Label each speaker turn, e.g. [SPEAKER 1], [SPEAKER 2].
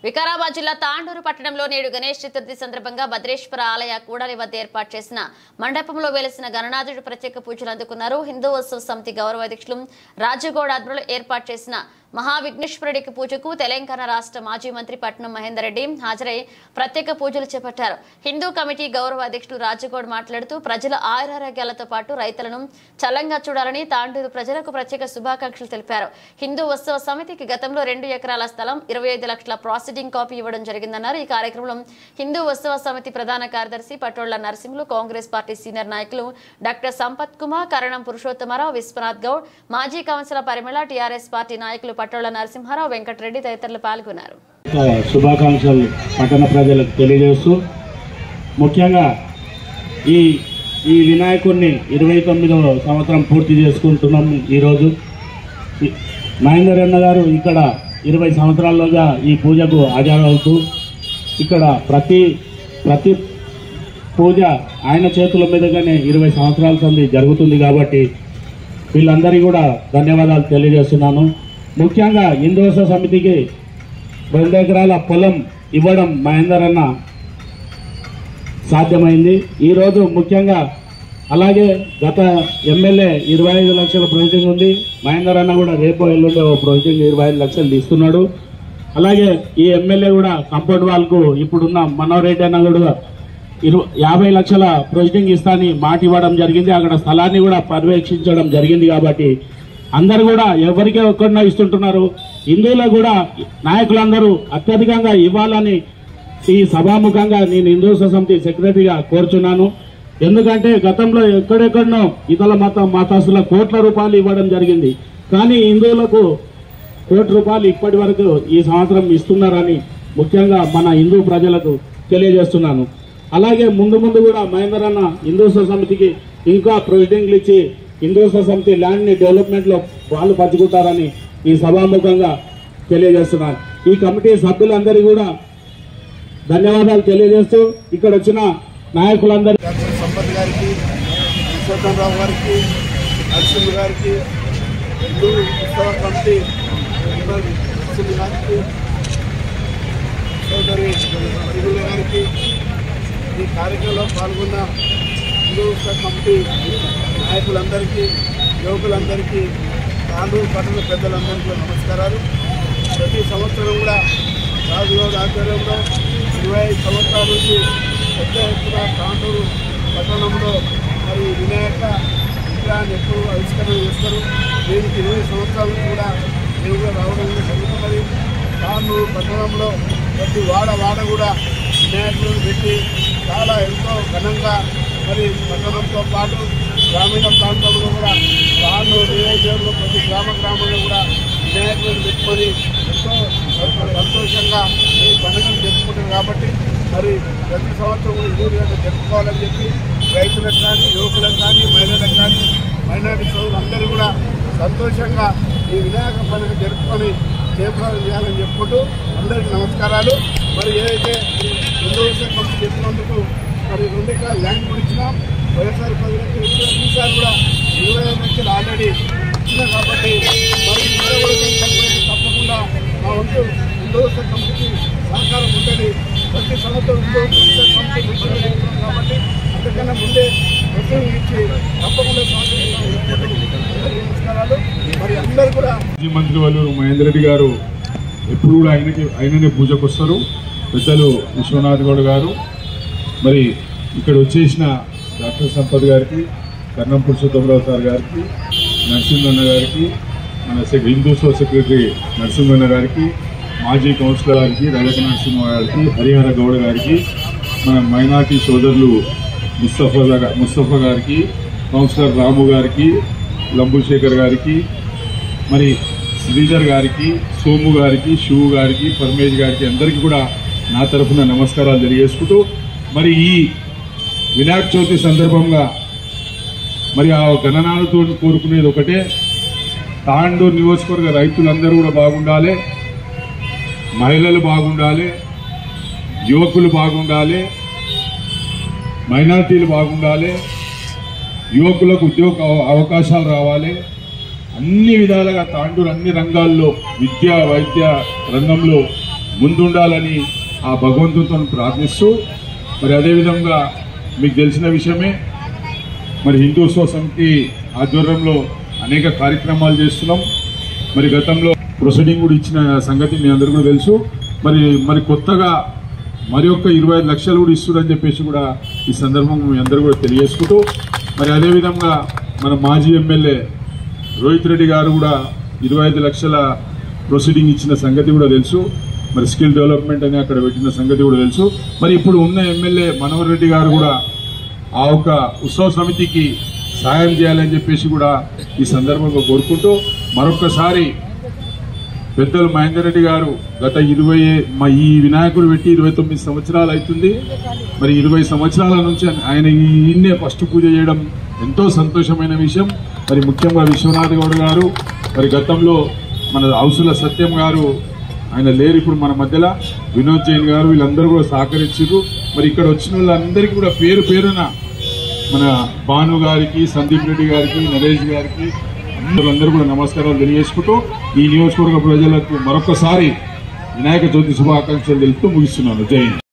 [SPEAKER 1] వికారాబాద్ జిల్లా తాండూరు పట్టణంలో నేడు గణేష్ చతుర్థి సందర్భంగా భద్రేశ్వర ఆలయ కూడలి వద్ద ఏర్పాటు చేసిన మండపంలో వెలిసిన గణనాథుడు ప్రత్యేక పూజలు అందుకున్నారు. హిందూ ఉత్సవ సమితి గౌరవ అధ్యక్షులు రాజగౌడ ఆధ్వర్యంలో ఏర్పాటు చేసిన మహావిఘ్నేశ్వరుడికి పూజకు తెలంగాణ రాష్ట్ర మాజీ మంత్రి పట్నం మహేందర్ రెడ్డి హాజరై ప్రత్యేక పూజలు చేపట్టారు. హిందూ కమిటీ గౌరవ అధ్యక్షులు రాజగౌడ్ మాట్లాడుతూ ప్రజల ఆయురారోగ్యాలతో పాటు రైతులను చల్లంగా చూడాలని తాండూరు ప్రజలకు ప్రత్యేక శుభాకాంక్షలు తెలిపారు. హిందూ ఉత్సవ సమితికి గతంలో 2 ఎకరాల స్థలం 25 లక్షల ప్రాసిడింగ్ కాపీ ఇవ్వడం జరిగిందన్నారు. ఈ కార్యక్రమంలో హిందూ ఉత్సవ సమితి ప్రధాన కార్యదర్శి Patolla Narasimhulu, Congress party senior నాయకులు డాక్టర్ సంపత్ కుమార్, కరణం పురుషోత్తమరావు, విశ్వనాథ్ గౌడ్, మాజీ కౌన్సిలర్ పరిమళ, టీఆర్ఎస్ పార్టీ నాయకులు పటోళ్ల నరసింహారావు, వెంకటరెడ్డి తదితరులు పాల్గొన్నారు.
[SPEAKER 2] శుభాకాంక్షలు పట్టణ ప్రజలకు తెలియజేస్తూ ముఖ్యంగా ఈ వినాయకుడిని 29వ సంవత్సరం పూర్తి చేసుకుంటున్నాం. ఈరోజు మహేందర్ అన్న గారు ఇక్కడ 20 సంవత్సరాలుగా ఈ పూజకు హాజరవుతూ ఇక్కడ ప్రతి పూజ ఆయన చేతుల మీదుగానే 20 సంవత్సరాల సంది జరుగుతుంది. కాబట్టి వీళ్ళందరికీ కూడా ధన్యవాదాలు తెలియజేస్తున్నాను. ముఖ్యంగా హిందూ ఉత్సవ సమితికి 2 ఎకరాల పొలం ఇవ్వడం మహేందర్ అన్న సాధ్యమైంది. ఈరోజు ముఖ్యంగా అలాగే గత ఎమ్మెల్యే 25 లక్షల ప్రొసీడింగ్ ఉంది. మహేందర్ అన్న కూడా రేపు ఎల్లుండే ప్రొసీడింగ్ 25 లక్షలు ఇస్తున్నాడు. అలాగే ఈ ఎమ్మెల్యే కూడా కంపౌండ్ వాల్కు ఇప్పుడున్న మనోహర్ రెడ్డి అన్న కూడా 50 లక్షల ప్రొసీడింగ్ ఇస్తాని మాట ఇవ్వడం జరిగింది. అక్కడ స్థలాన్ని కూడా పర్యవేక్షించడం జరిగింది. కాబట్టి అందరు కూడా ఎవరికే ఒక్కడినా ఇస్తుంటున్నారు. హిందువులకు కూడా నాయకులందరూ అత్యధికంగా ఇవ్వాలని ఈ సభాముఖంగా నేను హిందూ సమితి సెక్రటరీగా కోరుచున్నాను. ఎందుకంటే గతంలో ఎక్కడెక్కడనో ఇతర మతస్థుల కోట్ల రూపాయలు ఇవ్వడం జరిగింది. కానీ హిందువులకు ₹1 ఇప్పటి వరకు ఈ సంవత్సరం ఇస్తున్నారని ముఖ్యంగా మన హిందూ ప్రజలకు తెలియజేస్తున్నాను. అలాగే ముందు కూడా మహేందర్ అన్న హిందూ సమితికి ఇంకా ప్రొసీడింగ్లు ఇచ్చి హిందూ సమితి ల్యాండ్ని డెవలప్మెంట్లో వాళ్ళు పంచుకుంటారని ఈ సభాముఖంగా తెలియజేస్తున్నాను. ఈ కమిటీ సభ్యులందరికీ కూడా ధన్యవాదాలు తెలియజేస్తూ ఇక్కడ వచ్చిన నాయకులందరికీ
[SPEAKER 3] సంపత్ గారికి, విశ్వనాథరావు గారికి, నరసింహ గారికి, హిందూ ఉత్సవ కమిటీ నరసింహ గారికి, సోదరి తిరుమల గారికి, ఈ కార్యక్రమంలో పాల్గొన్న హిందూ ఉత్సవ కమిటీ నాయకులందరికీ, యువకులందరికీ, తాండూరు పట్టణ పెద్దలందరికీ నమస్కారాలు. ప్రతి సంవత్సరం కూడా రాజుగౌడ్ ఆధ్వర్యంలో 25 సంవత్సరాల నుంచి పెద్ద ఎత్తున తాండూరు పట్టణంలో మరి వినాయక విగ్రహాన్ని ఎప్పుడు ఆవిష్కరణ చేస్తారు. దీనికి 20 సంవత్సరాల నుంచి కూడా నేను కూడా రావడం జరుగుతున్నది. తాండూరు పట్టణంలో ప్రతి వాడ కూడా వినాయకులను పెట్టి చాలా ఎంతో ఘనంగా మరి పట్టణంతో పాటు గ్రామీణ ప్రాంతంలో కూడా తాండూరు నియోజకవర్గంలో ప్రతి గ్రామంలో కూడా వినాయకులను పెట్టుకొని ఎంతో సంతోషంగా ఈ పండుగను జరుపుకుంటారు. కాబట్టి మరి ప్రతి సంవత్సరం హిందువులుగా జరుపుకోవాలని చెప్పి రైతులకు కానీ, యువకులకు కానీ, మహిళలకు కానీ, మైనారిటీ సోదరులందరూ కూడా సంతోషంగా ఈ వినాయక పండుగ జరుపుకొని చేపలు చేయాలని చెప్పుకుంటూ అందరికీ నమస్కారాలు. మరి ఏదైతే హిందూ ఉత్సవ కమిటీ చెప్పినందుకు మరి 2 ఎకరాల ల్యాండ్ కూడా ఇచ్చినాం. వైఎస్ఆర్ 10 లక్షలు ఈసారి కూడా 25 లక్షలు ఆల్రెడీ ఇచ్చినాం. కాబట్టి మరి తప్పకుండా మా వంతు హిందూ ఉత్సవ కమిటీకి సహకారం ఉంటుంది. ప్రతి సంవత్సరం హిందూ ఉత్సవ కమిటీ మిషన్ చేస్తున్నాం. కాబట్టి అంతకన్నా ముందే ప్రొసీడింగ్ ఇచ్చి తప్పకుండా నమస్కారాలు. మరి అందరూ కూడా
[SPEAKER 4] మాజీ మంత్రి వాళ్ళు మహేందర్ రెడ్డి గారు ఎప్పుడు కూడా ఆయననే పూజకు వస్తారు. పెద్దలు విశ్వనాథ్ గౌడ్ గారు, మరి ఇక్కడ వచ్చేసిన డాక్టర్ సంపత్ గారికి, కరణం పురుషోత్తమరావు సార్ గారికి, నరసింహన్న గారికి, మన హిందూ సెక్రటరీ నరసింహన్న గారికి, మాజీ కౌన్సిలర్ గారికి, రజక నరసింహ గారికి, హరిహర గౌడ్ గారికి, మన మైనార్టీ సోదరులు ముస్తఫా గారికి, కౌన్సిలర్ రాము గారికి, లంబుశేఖర్ గారికి, మరి శ్రీధర్ గారికి, సోము గారికి, శివు గారికి, పరమేష్ గారికి అందరికీ కూడా నా తరఫున నమస్కారాలు తెలియజేసుకుంటూ మరి ఈ వినాయక చవితి సందర్భంగా మరి ఆ గణనాలతో కోరుకునేది ఒకటే, తాండూరు నియోజకవర్గ రైతులందరూ కూడా బాగుండాలి, మహిళలు బాగుండాలి, యువకులు బాగుండాలి, మైనార్టీలు బాగుండాలి, యువకులకు ఉద్యోగ అవకాశాలు రావాలి. అన్ని విధాలుగా తాండూరు అన్ని రంగాల్లో విద్య వైద్య రంగంలో ముందుండాలని ఆ భగవంతునితో ప్రార్థిస్తూ మరి అదేవిధంగా మీకు తెలిసిన విషయమే మరి హిందూత్వ సమితి ఆధ్వర్యంలో అనేక కార్యక్రమాలు చేస్తున్నాం. మరి గతంలో ప్రొసీడింగ్ కూడా ఇచ్చిన సంగతి మీ అందరూ కూడా తెలుసు. మరి కొత్తగా మరి ఒక్క 25 లక్షలు కూడా ఇస్తుందని చెప్పేసి కూడా ఈ సందర్భంగా మీ అందరూ కూడా తెలియజేసుకుంటూ మరి అదేవిధంగా మన మాజీ ఎమ్మెల్యే రోహిత్ రెడ్డి గారు కూడా 25 లక్షల ప్రొసీడింగ్ ఇచ్చిన సంగతి కూడా తెలుసు. మరి స్కిల్ డెవలప్మెంట్ అని అక్కడ పెట్టిన సంగతి కూడా తెలుసు. మరి ఇప్పుడు ఉన్న ఎమ్మెల్యే మనోహర్ రెడ్డి గారు కూడా ఆ ఒక ఉత్సవ సమితికి సాయం చేయాలని చెప్పేసి కూడా ఈ సందర్భంగా కోరుకుంటూ మరొక్కసారి పెద్దలు మహేందర్ రెడ్డి గారు గత ఈ వినాయకుడు పెట్టి 29 సంవత్సరాలు అవుతుంది. మరి 20 సంవత్సరాల నుంచి ఆయన ఈయన్నే ఫస్ట్ పూజ చేయడం ఎంతో సంతోషమైన విషయం. మరి ముఖ్యంగా విశ్వనాథ్ గౌడ్ గారు, మరి గతంలో మన హౌసుల సత్యం గారు ఆయన లేరు ఇప్పుడు మన మధ్యలో, వినోద్ జైన్ గారు, వీళ్ళందరూ కూడా సహకరించారు. మరి ఇక్కడ వచ్చిన వాళ్ళందరికీ కూడా పేరు పేరున మన భాను గారికి, సందీప్ రెడ్డి గారికి, నరేష్ గారికి అందరూ కూడా నమస్కారాలు తెలియజేసుకుంటూ ఈ నియోజకవర్గ ప్రజలకు మరొకసారి వినాయక చవితి శుభాకాంక్షలు తెలుపుతూ ముగిస్తున్నాను. జై హింద్.